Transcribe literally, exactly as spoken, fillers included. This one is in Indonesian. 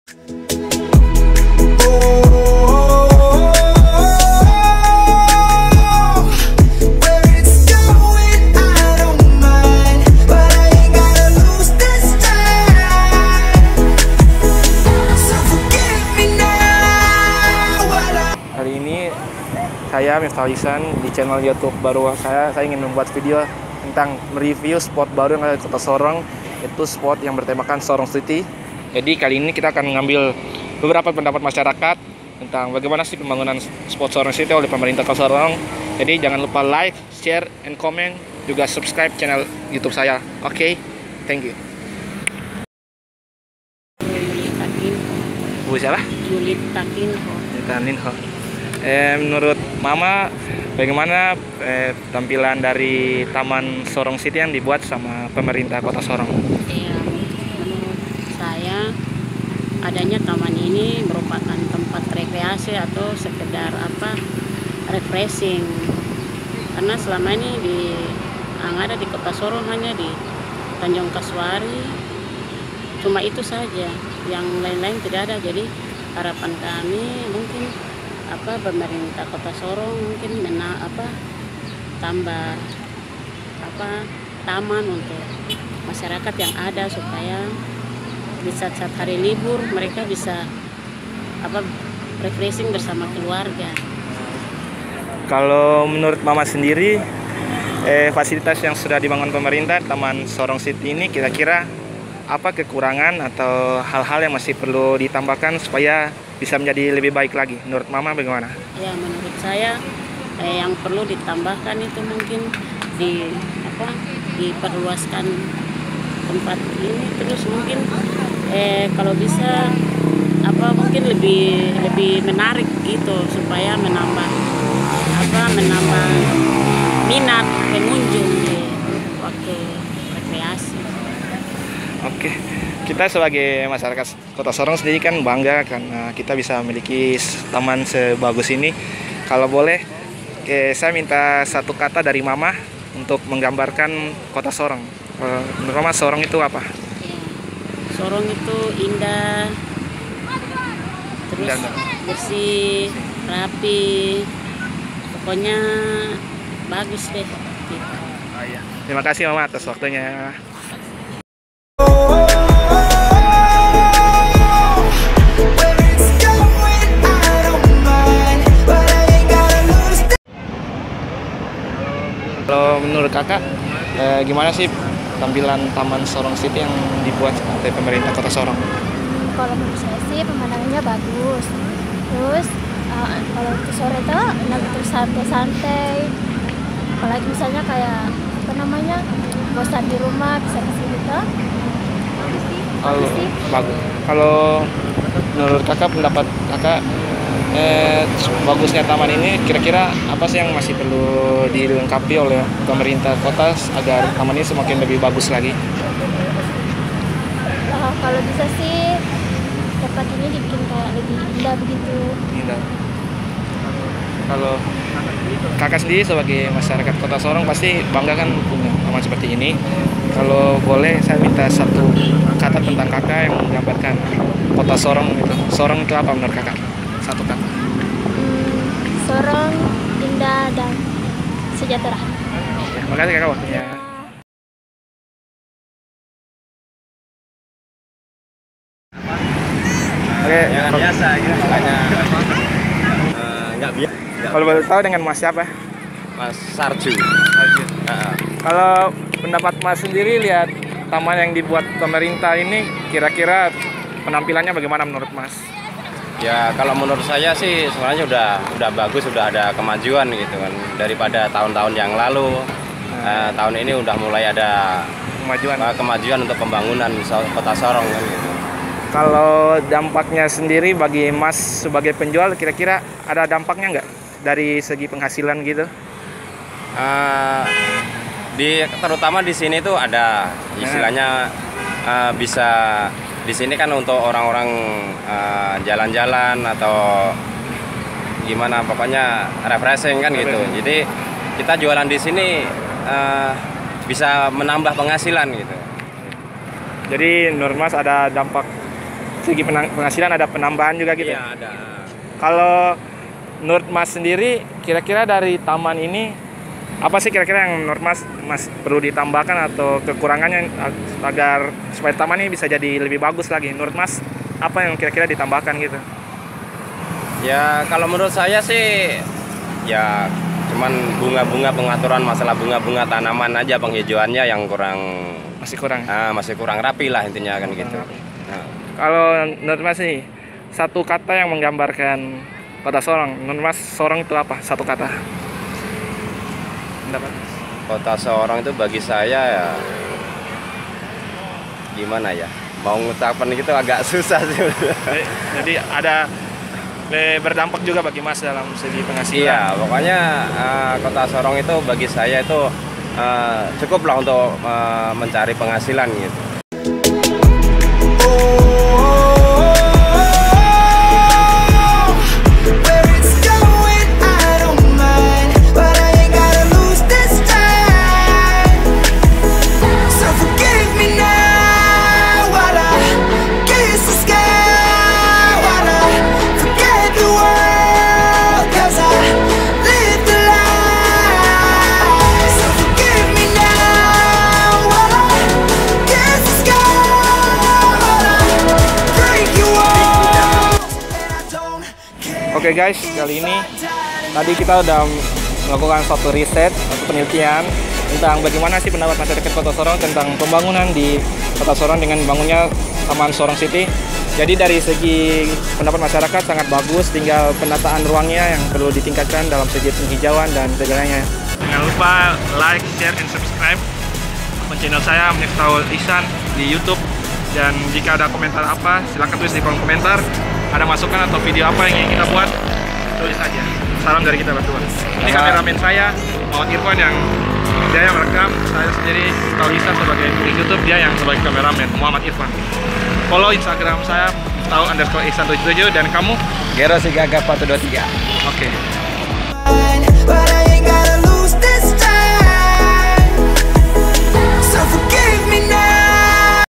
Saya Miftah Ihsan di channel YouTube baru saya. Saya ingin membuat video tentang mereview spot baru yang ada di Kota Sorong, itu spot yang bertemakan Sorong City. Jadi kali ini kita akan mengambil beberapa pendapat masyarakat tentang bagaimana sih pembangunan spot Sorong City oleh pemerintah Kota Sorong. Jadi jangan lupa like, share, and comment, juga subscribe channel YouTube saya. Oke, okay? Thank you. Bu siapa? Julita Kinho. Julita Kinho. Eh, menurut Mama, bagaimana eh, tampilan dari Taman Sorong City yang dibuat sama pemerintah Kota Sorong? Ya, menurut saya adanya taman ini merupakan tempat rekreasi atau sekedar apa refreshing. Karena selama ini di yang ada di Kota Sorong hanya di Tanjung Kasuari, cuma itu saja, yang lain-lain tidak ada. Jadi harapan kami mungkin apa pemerintah Kota Sorong mungkin mena apa tambah apa taman untuk masyarakat yang ada supaya di saat-saat hari libur mereka bisa apa refreshing bersama keluarga. Kalau menurut Mama sendiri eh, fasilitas yang sudah dibangun pemerintah Taman Sorong City ini kira-kira apa kekurangan atau hal-hal yang masih perlu ditambahkan supaya bisa menjadi lebih baik lagi? Menurut Mama bagaimana? Ya, menurut saya eh, yang perlu ditambahkan itu mungkin di apa diperluaskan tempat ini, terus mungkin eh, kalau bisa apa mungkin lebih lebih menarik gitu supaya menambah apa menambah minat pengunjung di waktu rekreasi. Oke, kita sebagai masyarakat Kota Sorong sendiri kan bangga karena kita bisa memiliki taman sebagus ini. Kalau boleh, eh, saya minta satu kata dari Mama untuk menggambarkan Kota Sorong. Eh, menurut Mama, Sorong itu apa? Ya, Sorong itu indah, terus indah, bersih, rapi, pokoknya bagus deh. Gitu. Oh, iya. Terima kasih Mama atas waktunya. Kalau menurut kakak, eh, gimana sih tampilan Taman Sorong City yang dibuat oleh pemerintah Kota Sorong? Kalau menurut saya sih pemandangannya bagus. Terus uh, kalau ke sore itu enak terus santai-santai. Apalagi misalnya kayak apa namanya bosan di rumah bisa ke sini gitu. Kalau bagus. Kalau menurut kakak, pendapat kakak, Eh, bagusnya taman ini kira-kira apa sih yang masih perlu dilengkapi oleh pemerintah kota agar taman ini semakin lebih bagus lagi? Uh, kalau bisa sih tempat ini dibikin kayak lebih indah begitu. Indah. Kalau kakak sendiri sebagai masyarakat Kota Sorong pasti bangga kan punya taman seperti ini. Kalau boleh saya minta satu kata tentang kakak yang menggambarkan Kota Sorong itu. Sorong itu apa menurut kakak? Satu kata. Hmm, Sorong indah dan sejahtera. Terima kasih kakak waktunya. Oke, yang biasa gitu makanya uh, nggak biasa. Kalau boleh tahu dengan Mas siapa? Mas Sarju. Sarju. Uh, Kalau pendapat Mas sendiri lihat taman yang dibuat pemerintah ini kira-kira penampilannya bagaimana menurut Mas? Ya kalau menurut saya sih sebenarnya udah udah bagus, udah ada kemajuan gitu kan daripada tahun-tahun yang lalu. Hmm. Uh, tahun ini udah mulai ada kemajuan uh, kemajuan untuk pembangunan Kota Sorong kan gitu. Kalau dampaknya sendiri bagi Mas sebagai penjual kira-kira ada dampaknya nggak dari segi penghasilan gitu? Uh, di terutama di sini tuh ada istilahnya uh, bisa di sini kan untuk orang-orang jalan-jalan uh, atau gimana pokoknya refreshing kan gitu. Jadi kita jualan di sini uh, bisa menambah penghasilan gitu. Jadi menurut Mas ada dampak segi penang- penghasilan ada penambahan juga gitu. Iya, ada. Kalau menurut Mas sendiri, kira-kira dari taman ini apa sih kira-kira yang menurut Mas Mas perlu ditambahkan atau kekurangannya agar supaya taman ini bisa jadi lebih bagus lagi? Menurut Mas apa yang kira-kira ditambahkan gitu? Ya kalau menurut saya sih ya cuman bunga-bunga, pengaturan masalah bunga-bunga tanaman aja, penghijauannya yang kurang Masih kurang. ah, masih kurang rapi lah intinya kan gitu. Nah, Kalau menurut Mas nih, satu kata yang menggambarkan Kota Sorong, menurut Mas Sorong itu apa? Satu kata. Pendapat. Kota Sorong itu bagi saya ya gimana ya? Mau ngucapin gitu agak susah sih. Jadi, jadi ada le- berdampak juga bagi Mas dalam segi penghasilan. Iya, pokoknya eh, Kota Sorong itu bagi saya itu eh, cukup lah untuk eh, mencari penghasilan gitu. Oke guys, kali ini tadi kita udah melakukan suatu riset atau penelitian tentang bagaimana sih pendapat masyarakat Kota Sorong tentang pembangunan di Kota Sorong dengan bangunnya Taman Sorong City. Jadi dari segi pendapat masyarakat sangat bagus, tinggal penataan ruangnya yang perlu ditingkatkan dalam segi penghijauan dan segalanya. Jangan lupa like, share, and subscribe akun channel saya Miftahul Ihsan di YouTube. Dan jika ada komentar apa, silahkan tulis di kolom komentar. Ada masukan atau video apa yang ingin kita buat, tulis aja. Salam dari kita berdua. Ini kameramen saya, Muhammad Irfan, yang dia yang merekam. Saya sendiri Miftahul Ihsan sebagai YouTube, dia yang sebagai kameramen, Muhammad Irfan. Follow Instagram saya Miftahul underscore Ihsan tujuh tujuh, dan kamu? Gero Sigaga satu dua tiga. Oke.